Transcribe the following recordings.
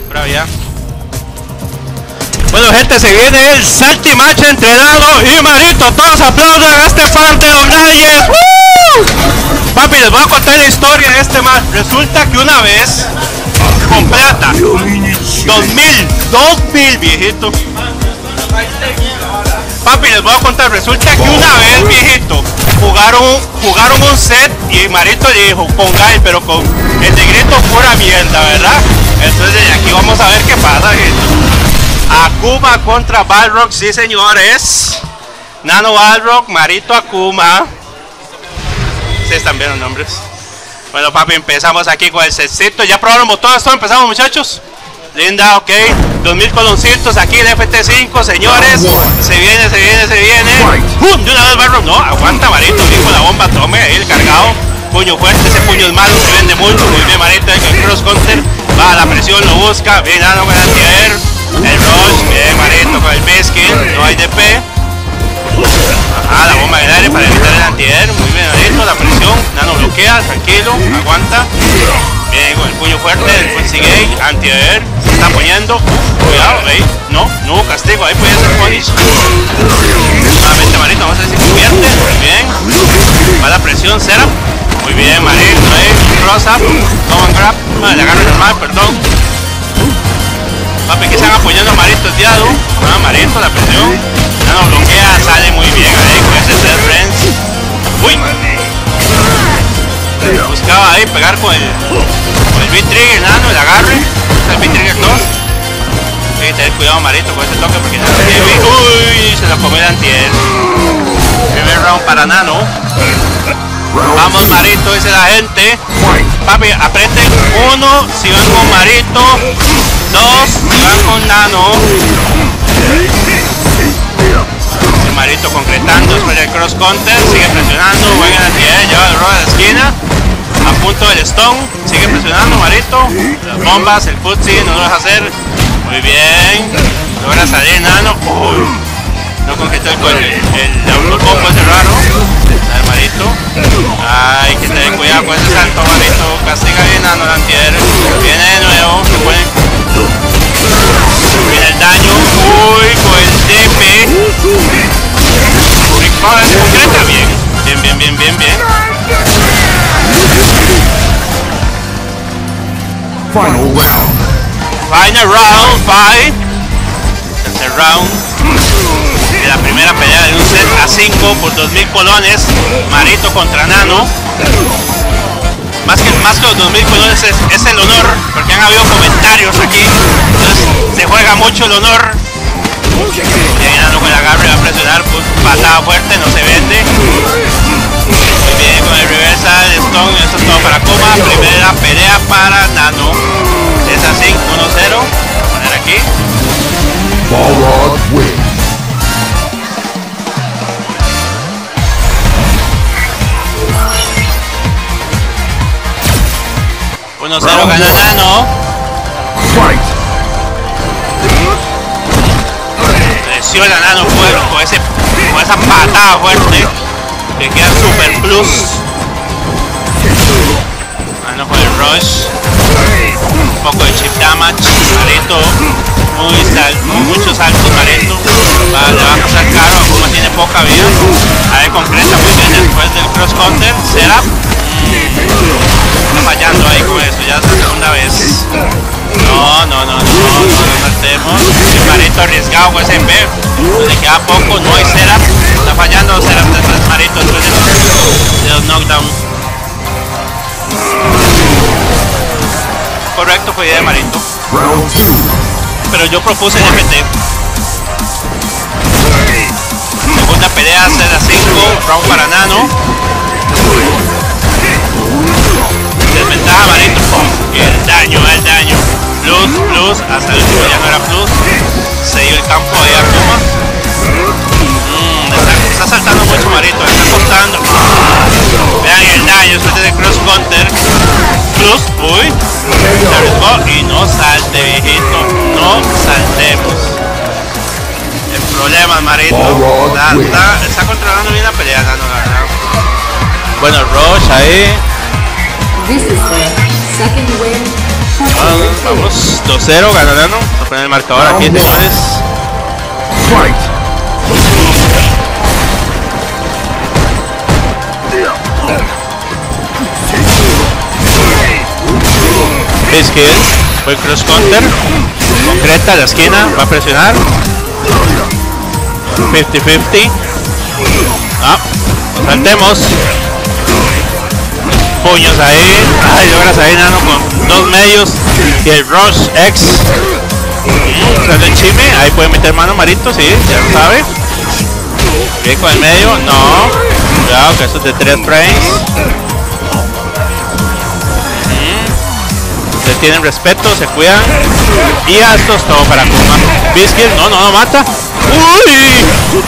Bravo ya. Bueno gente, se viene el saltimatch entre Nano y Marito. Todos aplauden a este par de donalles. Papi, les voy a contar la historia de este match. Resulta que una vez, con plata, 2000 viejito. Papi, les voy a contar, resulta que una vez, viejito, jugaron un set y Marito le dijo, con Gael, pero con el negrito pura mierda, ¿verdad? Entonces de aquí vamos a ver qué pasa, viejito. Akuma contra Balrog, sí señores. Nano Balrog, Marito Akuma. Sí, están bien los nombres. Bueno papi, empezamos aquí con el setcito. ¿Ya probaron botones? ¿Todo empezamos muchachos? Linda, ok. 2000 coloncitos aquí el FT5, señores. Se viene. De una vez Balrog. No, aguanta Marito, aquí con la bomba, tome ahí el cargado. Puño fuerte, ese puño es malo, se vende mucho. Muy bien Marito, el cross counter. Va a la presión, lo busca. Bien, Nano con el antiair. El rush, bien Marito con el biscuit. No hay DP. Ajá, la bomba del aire para evitar el antiair. Muy bien Marito, la presión. Nano bloquea, tranquilo, aguanta. Bien, con el puño fuerte, el consigue antiair, se está poniendo, cuidado, ahí, no, castigo, ahí puede ser punish. Nuevamente Marito, vamos a ver si convierte, muy bien. Va la presión, cera, muy bien Marito, ahí, cross up, common grab, le agarro normal, perdón. Papi, que están apoyando a Marito el diado, Marito, la presión, ya no bloquea, sale muy bien ahí, con ese set friends. Uy. Buscaba ahí pegar con el B-Trigger, Nano, el agarre. El B-Trigger 2. Hay que tener cuidado Marito con ese toque porque Nano tiene. Uy, se lo comió el antiair. Primer round para Nano. Vamos Marito, dice la gente. Papi, aprende 1 si van con Marito. 2 si van con Nano. Marito concretando después del cross counter, sigue presionando, buen antiair, lleva el roll a la esquina, a punto del stone, sigue presionando Marito, las bombas, el footsie, no lo deja hacer, muy bien, logra salir Nano, uy, no concretó el autocombo ese raro, el Marito, hay que tener cuidado con ese salto Marito, castiga bien Nano el antiair, viene de nuevo, se pone, viene el daño, uy, con el DP, se concreta bien. Final round, 5. Tercer round de la primera pelea de un set a 5 por 2000 colones. Marito contra Nano. Más que los 2000 colones es el honor, porque han habido comentarios aquí. Entonces se juega mucho el honor. Bien, Nano con el agarre va a presionar, patada fuerte, no se vende. Muy bien con el reversal, stone, eso es todo para Akuma. Primera pelea para Nano. Es así, 1-0. Voy a poner aquí. Balrog wins. 1-0 gana Nano. Presiona Nano con esa patada fuerte que queda super plus. Nano con el rush, un poco de chip damage. Marito muchos saltos Marito, le va a pasar caro. Akuma tiene poca vida, a ver concreta muy bien después del cross counter. Setup, está fallando ahí con eso, ya es la segunda vez. No saltemos. El Marito arriesgado con ese MP, le queda poco, no hay setup, está fallando los setups después Marito después de los knockdowns. Correcto, fue idea de Marito, pero yo propuse el FT. Segunda pelea, set a 5, round para Nano. Desventaja Marito, el daño. Plus, hasta el último ya no era plus. Se dio el campo ahí a Akuma. Está saltando mucho Marito, está costando. Vean el daño después del cross counter. Plus, uy, se arriesgó y no salte viejito, no saltemos. El problema Marito, está controlando bien la pelea, Nano, la verdad. Bueno, Rush ahí. Vamos, 2-0, ganó Nano. Vamos a poner el marcador aquí, señores. Skill, buen cross counter. Concreta la esquina, va a presionar. 50-50. Ah, nos saltemos. Puños ahí. Ay, logras ahí Nano con 2 medios. Y el Rush X. Usando el chime. Ahí puede meter mano Marito, sí, ya lo sabe. Bien con el medio. No. Cuidado que eso es de 3 frames. Se tienen respeto, se cuidan. Y esto es todo para Kuma. Biscuit, no mata. ¡Uy!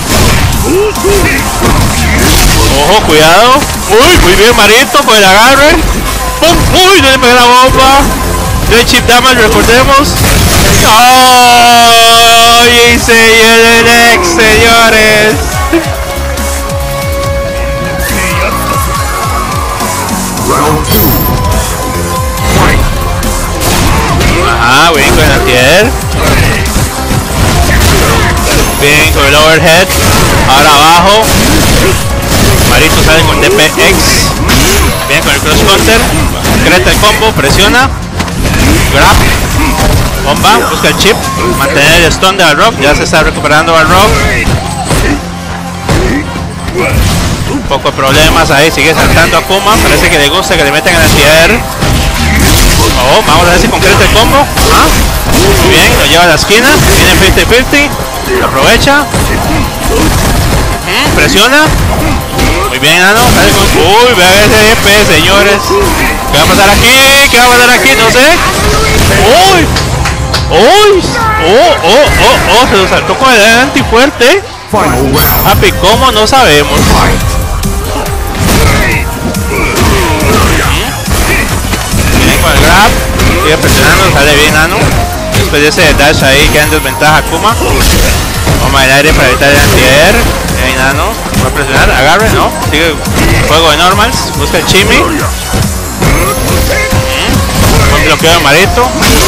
Ojo, cuidado. Uy, muy bien Marito con el agarre. ¡Pum! Uy, no le pegué la bomba. De chip damage, recordemos. ¡Oh! Y se viene el ex, señores. Round 2. Ajá, bien con el antier. Bien con el overhead. Ahora abajo. Marito sale con DPX. Bien con el cross counter. Concreta el combo, presiona. Grab. Bomba, busca el chip. Mantener el stun de Balrog. Ya se está recuperando Balrog. Un poco de problemas ahí. Sigue saltando a Kuma. Parece que le gusta que le metan el antier. Oh, vamos a ver si concreta el combo. ¿Ah? Muy bien, lo lleva a la esquina. Viene 50-50. Lo aprovecha. Presiona. Muy bien, Nano. Uy, vean ese EP, señores. ¿Qué va a pasar aquí? ¿Qué va a pasar aquí? No sé. Uy. Uy. Oh. Se lo saltó con el antifuerte. Papi, ¿cómo? No sabemos. Con el grab, sigue presionando, sale bien Nano. Después de ese dash ahí queda en desventaja Kuma. Toma el aire para evitar el anti-air. Ahí Nano, va a presionar, agarre, no. Sigue juego de normals, busca el chimi. Buen bloqueo de Marito.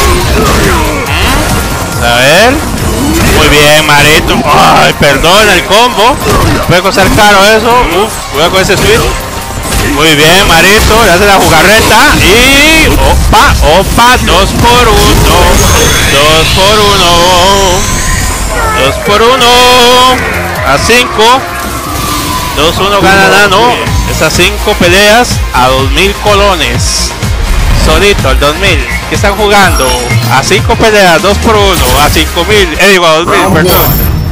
A ver. Muy bien Marito. Ay, perdón el combo. Puede costar caro eso. Uf, cuidado con ese switch. Muy bien, Marito, le hace la jugarreta y... Opa, 2 por 1. 2 por 1. A 5. 2-1 gana Nano. Esas 5 peleas a 2000 colones. Solito, al 2000. ¿Qué están jugando? A 5 peleas, 2 por 1. A 5000. Digo, a 2000, perdón.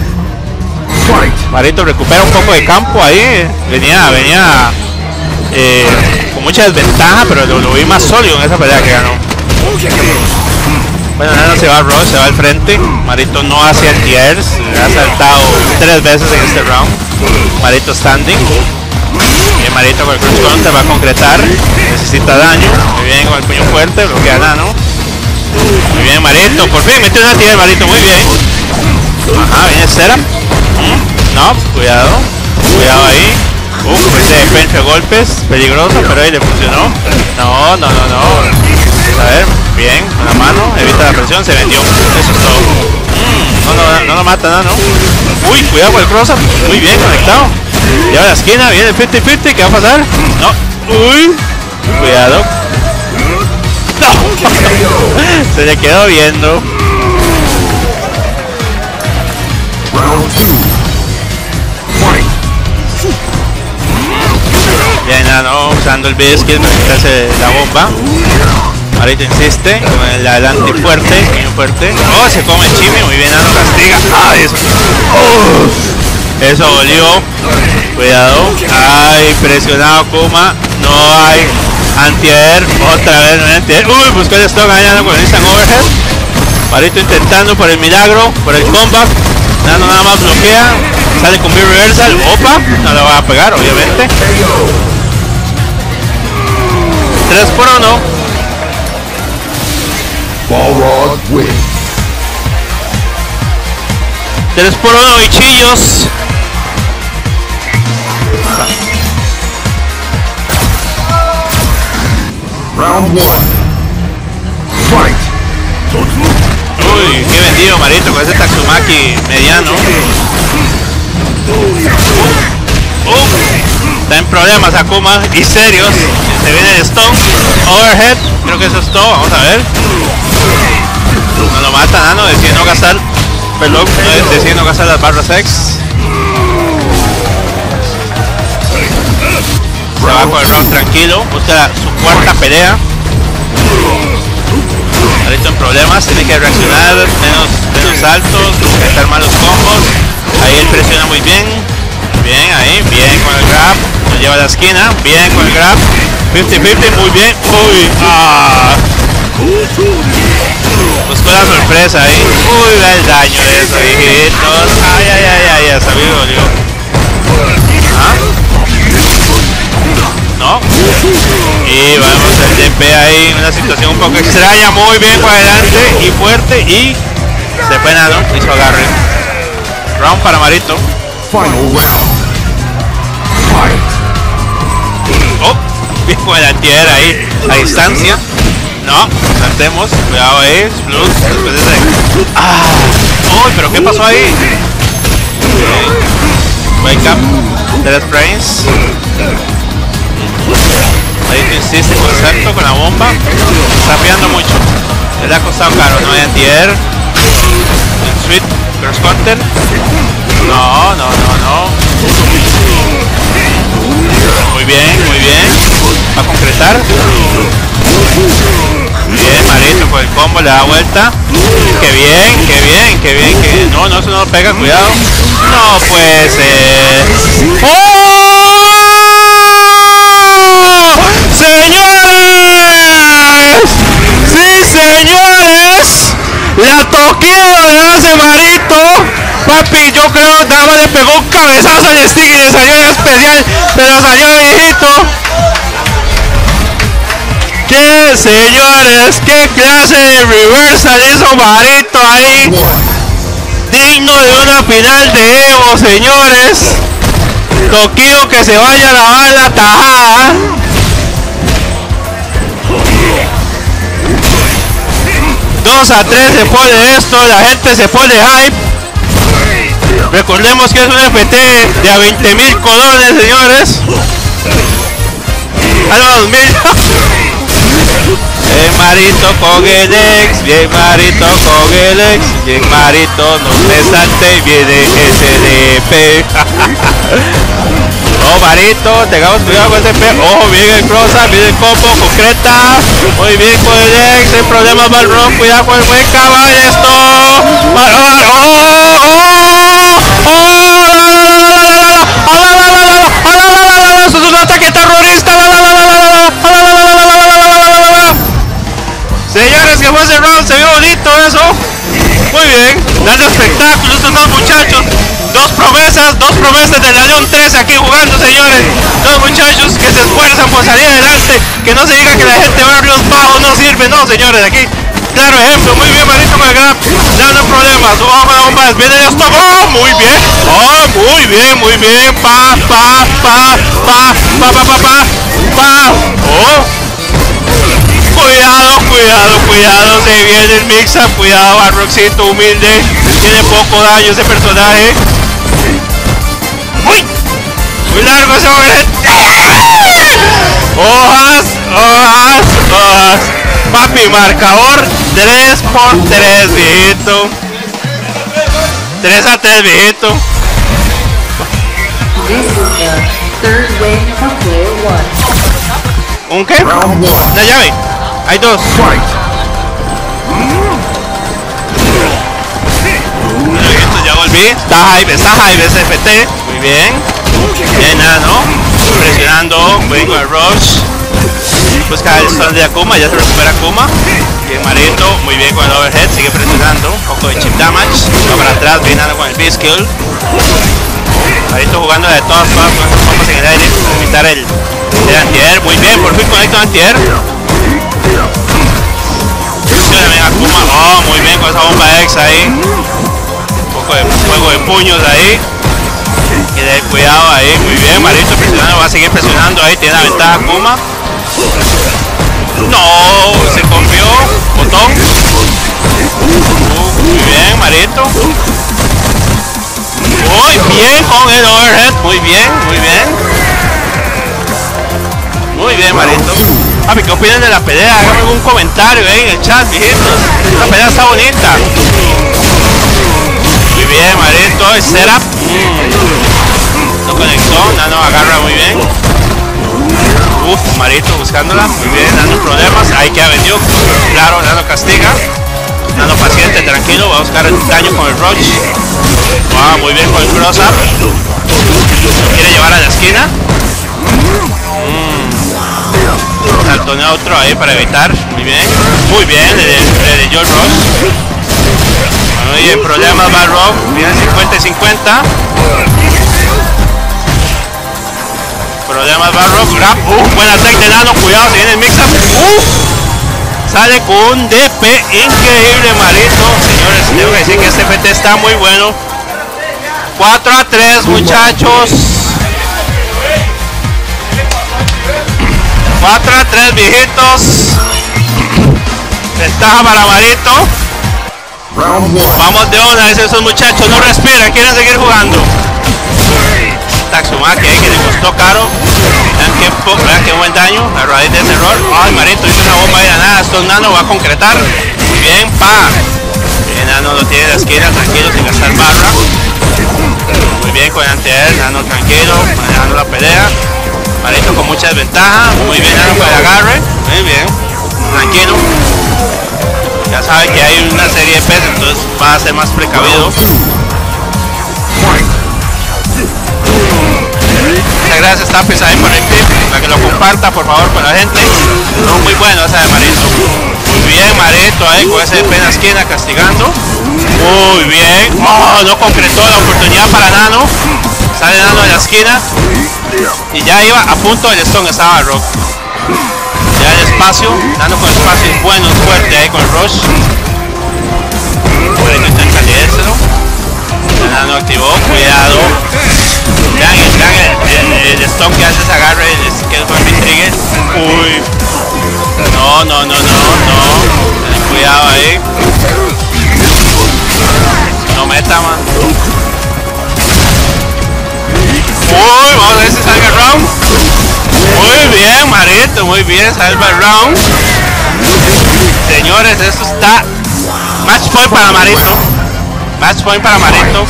Marito recupera un poco de campo ahí. Venía con mucha desventaja, pero lo vi más sólido en esa pelea que ganó. Bueno, Nano se va al rush, se va al frente. Marito no hace anti-airs, le ha saltado 3 veces en este round. Marito standing. Bien, Marito con el cross counter va a concretar. Necesita daño. Muy bien con el puño fuerte, bloquea a Nano. Muy bien, Marito, por fin metió una anti-air, Marito, muy bien. Ajá, viene Setup. No, cuidado. Cuidado ahí. Ese defensa de golpes, peligroso, pero ahí le funcionó. No. A ver, bien, con la mano, evita la presión, se vendió. Eso es todo. No lo mata, ¿no? Uy, cuidado con el cross-up. Muy bien, conectado. Lleva a la esquina, viene el 50-50, ¿qué va a pasar? No. Uy, cuidado. No. Se le quedó viendo. Round 2. Bien, Nano usando el biscuit para quitarse la bomba. Marito insiste con el adelante fuerte, muy fuerte. Oh, se come el chimi, muy bien, Nano castiga. Ay, eso. Oh, eso dolió. Cuidado. Ay, presionado Kuma. No hay anti-air. Otra vez no hay anti-air. Uy, buscó el stock ahí, Nano con el instant overhead. Marito intentando por el milagro, por el comeback. Nano nada más bloquea. Sale con mi reversal. Opa, no lo va a pegar, obviamente. 3 por 1. Balrog wins. 3 por 1, bichillos. Round 1. Fight. lío, Marito, con ese Tatsumaki mediano. Está en problemas Akuma y serios. Se viene el stone, overhead, creo que eso es todo, vamos a ver. No lo mata, Nano, decide no gastar, perdón, decide no gastar las barras X. Se va con el round tranquilo, busca su cuarta pelea. Marito en problemas, tiene que reaccionar, menos altos, estar malos combos. Ahí él presiona muy bien. Bien, ahí, bien con el grab. Lo lleva a la esquina, bien con el grab. 50-50, muy bien. Uy, buscó la sorpresa ahí. Uy, ve el daño de eso, hijitos. Ay, ay, ay, ay, ya sabía, dolió. ¿Ah? No. Y vamos al DP ahí, una situación un poco extraña. Muy bien por adelante y fuerte. Y se fue Nano, hizo agarre. Round para Marito. Final round. Fight. Oh, bien con el antiaérea ahí, a distancia. No, saltemos, cuidado ahí, Blues, después de ese. Uy, pero ¿qué pasó ahí? Okay. Wake up, Death Brains. Ahí insiste con el salto, con la bomba. Está pillando mucho. Le ha costado caro, no hay antiair. Sweet, cross counter. No, no, no, no. Muy bien, muy bien. Va a concretar. Bien, Marito con el combo le da vuelta. Qué bien, qué bien, qué bien, qué bien. No, no, eso no lo pega, cuidado. No puede ser. ¡Oh! ¡Señores! ¡Sí, señores! La toqueo le hace Marito. Papi, yo creo Dama le pegó un cabezazo al stick y le salió en especial, pero salió viejito. ¡Qué señores! ¡Qué clase de reversal hizo Marito ahí! Digno de una final de Evo, señores. Toquio que se vaya a lavar la tajada. Dos a 3 se pone esto, la gente se pone hype. Recordemos que es un FT de a 20.000 colones, señores. A los 2.000. Bien Marito con el ex, bien Marito con el ex, bien Marito, no te salte, viene SDP. Oh Marito, tengamos cuidado con ese P. Ojo, bien el cross-up, bien el combo, concreta. Muy bien con el ex, el problema Balrog, cuidado con el buen caballo, esto. Esto es un ataque terrorista. Señores, que fue ese round, se vio bonito eso. Muy bien, dando espectáculo estos dos muchachos. Dos promesas del León 13 aquí jugando, señores. Dos muchachos que se esfuerzan por salir adelante. Que no se diga que la gente de barrios bajos no sirve, no, señores, aquí. Claro ejemplo, muy bien Marito con el grab, dando problemas, vamos a la bomba, viene el stop, oh, muy bien, muy bien, oh, cuidado, se viene el mix-up, cuidado, Balrogcito humilde, tiene poco daño ese personaje, muy largo ese overhead, hojas, papi, marcador 3-3, viejito. 3-3, viejito. ¿Un qué? Una llave. Hay dos. Bueno, ya volví. Está hype ese FT. Muy bien. Bien, Nano. Presionando. Voy con el rush. Busca el stun de Akuma, ya se recupera Akuma. Bien Marito, muy bien con el overhead, sigue presionando. Un poco de chip damage. Va para atrás, bien Nano con el B-skill. Marito jugando de todas formas con esas bombas en el aire para evitar el anti-air. Muy bien, por fin conecta un anti-air. Presiona bien Akuma. Oh, muy bien con esa bomba X ahí. Un poco de juego de puños ahí. Y de cuidado ahí, muy bien, Marito presionando, va a seguir presionando ahí, tiene la ventaja Akuma. No, se confió, botón. Muy bien, Marito. Muy bien con el overhead. Muy bien, muy bien. Muy bien, Marito. Papi, ¿qué opinan de la pelea? Háganme algún comentario ahí en el chat, viejitos. La pelea está bonita. Muy bien, Marito. El setup. Lo conectó. Nano agarra muy bien. Uf, Marito buscándola. Muy bien, Nano problemas. Ahí queda vendido. Claro, Nano castiga. Nano paciente, tranquilo. Va a buscar el daño con el Roach. Wow, muy bien con el cross up. Quiere llevar a la esquina. Salto neutro ahí para evitar. Muy bien. Muy bien. Le dio el Roach. Muy bien, problemas va Rob. Bien, 50 y 50. Problemas va Rob. Grab. Buena tech de Nano. Cuidado, se viene el mix-up. Sale con un DP increíble, Marito. Señores, tengo que decir que este PT está muy bueno. 4-3, muchachos. 4-3, viejitos. Ventaja para Marito. Vamos de una vez, esos muchachos no respiran, quieren seguir jugando. Taxumaki ahí que le costó caro. Vean qué buen daño a raíz de ese error. Ay, Marito hizo una bomba de la nada. Esto Nano va a concretar. Muy bien, pa. Bien, Nano lo tiene en la esquina, tranquilo, sin gastar barra. Muy bien con el anti-air, Nano tranquilo, manejando la pelea. Marito con mucha desventaja. Muy bien, Nano con el agarre. Muy bien, tranquilo. Ya sabe que hay una serie de pesos, entonces va a ser más precavido. Muchas gracias, Tapis, ahí por el clip, para que lo comparta por favor con la gente. No, muy bueno esa de Marito. Muy bien, Marito ahí con ese DP en la esquina castigando. Muy bien. Oh, no concretó la oportunidad para Nano. Sale Nano de la esquina. Y ya iba a punto del stone, estaba Rock. Ya el espacio, Nano con espacio es bueno, es fuerte ahí con el Rush. Marito intenta leérselo. Nano activó, cuidado. Vean el stone que hace ese agarre, que fue mi trigger. Uy. No. Ten cuidado ahí. No meta, man. Uy, vamos a ver si salga el round. Muy bien, Marito, muy bien, salva el round. Señores, esto está match point para Marito. Match point para Marito.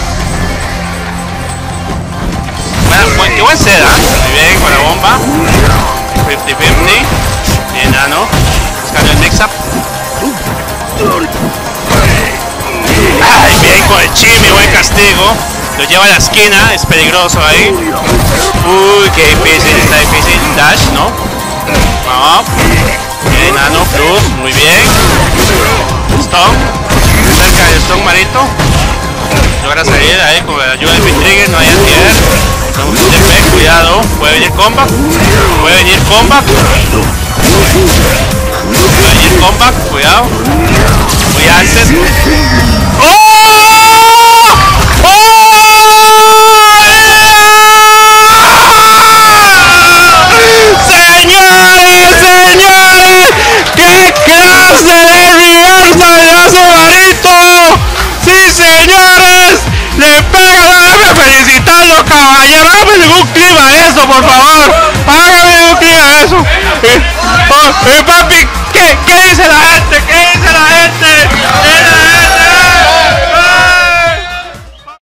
Bueno, qué buen set, muy bien con la bomba. 50-50. Bien, Nano. Buscando el mix-up. Ay, bien con el Chimi, buen castigo. Lo lleva a la esquina, es peligroso ahí. Uy, qué difícil, está difícil. Dash, ¿no? Vamos. Bien, Nano, plus, muy bien. Stone. Cerca del Stone, Marito. Logra salir ahí con la ayuda de P-Trigger, no hay anti-air. Cuidado, puede venir comeback. Puede venir comeback. Puede venir comeback, cuidado. Muy antes. ¡Oh!